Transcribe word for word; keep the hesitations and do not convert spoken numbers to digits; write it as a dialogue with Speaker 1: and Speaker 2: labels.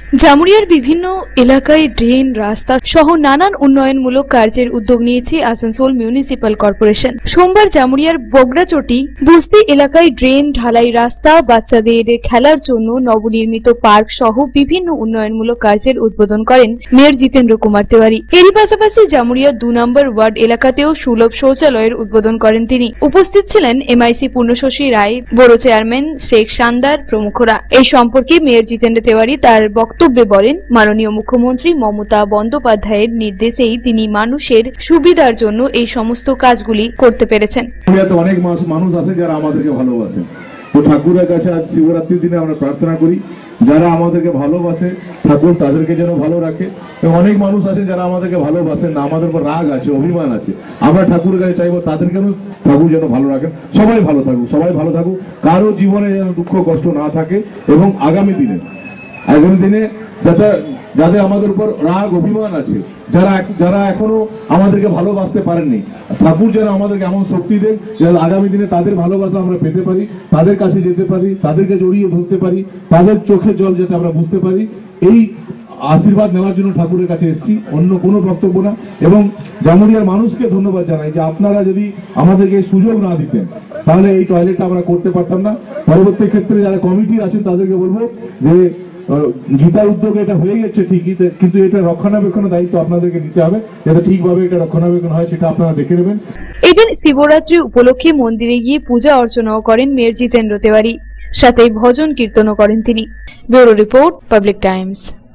Speaker 1: জামুরিয়ার বিভিন্ন এলাকায় ড্রেন, রাস্তা সহ নানান উন্নয়নমূলক কার্যের উদ্যোগ নিয়েছে আসানসোল মিউনিসিপ্যাল কর্পোরেশন। সোমবার জামুরিয়ার বগড়াচটি বস্তি এলাকায় ড্রেন, ঢালাই রাস্তা, বাচ্চাদের খেলার জন্য নবনির্মিত পার্ক সহ বিভিন্ন উন্নয়নমূলক কার্যের উদ্বোধন করেন মেয়র জিতেন্দ্র কুমার তেওয়ারি। এরই পাশাপাশি জামুরিয়া দু নম্বর ওয়ার্ড এলাকাতেও সুলভ শৌচালয়ের উদ্বোধন করেন তিনি। উপস্থিত ছিলেন এমআইসি পূর্ণশশী রায়, বড় চেয়ারম্যান শেখ শানদার প্রমুখরা। এই সম্পর্কে মেয়র জিতেন্দ্র তেওয়ারি তার বক্তব্যে বলেন, মাননীয় মুখ্যমন্ত্রী মমতা বন্দ্যোপাধ্যায়ের নির্দেশেই তিনি মানুষের সুবিধার জন্য এই সমস্ত কাজগুলি করতে পেরেছেন।
Speaker 2: অনেক মানুষ আছে যারা আমাদেরকে ভালোবাসে, তো ঠাকুরের কাছে আজ শিবরাত্রির দিনে আমরা প্রার্থনা করি যারা আমাদেরকে ভালোবাসে ঠাকুর তাদেরকে যেন ভালো রাখে। এবং অনেক মানুষ আছে যারা আমাদেরকে ভালোবাসেন না, আমাদের উপর রাগ আছে, অভিমান আছে, আমরা ঠাকুরের কাছে চাইবো তাদেরকে ঠাকুর যেন ভালো রাখেন। সবাই ভালো থাকুক, সবাই ভালো থাকুক, কারো জীবনে যেন দুঃখ কষ্ট না থাকে। এবং আগামী দিনে আগামী দিনে যাতে যাদের আমাদের উপর রাগ অভিমান আছে, যারা যারা এখনো আমাদেরকে ভালোবাসতে পারেননি, ঠাকুর যেন আমাদেরকে এমন শক্তি দেন যেন আগামী দিনে তাদের ভালোবাসা আমরা পেতে পারি, তাদের কাছে যেতে পারি, তাদেরকে জড়িয়ে ধরতে পারি, তাদের চোখের জল যাতে আমরা বুঝতে পারি। এই আশীর্বাদ নেওয়ার জন্য ঠাকুরের কাছে এসেছি, অন্য কোনো বক্তব্য না। এবং জামুরিয়ার মানুষকে ধন্যবাদ জানাই যে আপনারা যদি আমাদেরকে সুযোগ না দিতেন তাহলে এই টয়লেটটা আমরা করতে পারতাম না। পরবর্তী ক্ষেত্রে যারা কমিটি আছেন তাদেরকে বলবো যে গীতার উদ্যোগে এটা হয়ে গেছে ঠিকই, কিন্তু এটা রক্ষণাবেক্ষণের দায়িত্ব আপনাদেরকে নিতে হবে, যাতে ঠিকভাবে এটা রক্ষণাবেক্ষণ হয় সেটা আপনারা দেখে নেবেন।
Speaker 1: এদিন শিবরাত্রি উপলক্ষে মন্দিরে গিয়ে পূজা অর্চনাও করেন মেয়র জিতেন্দ্র তেওয়ারি, সাথে ভজন কীর্তনও করেন তিনি। Bureau report, Public Times.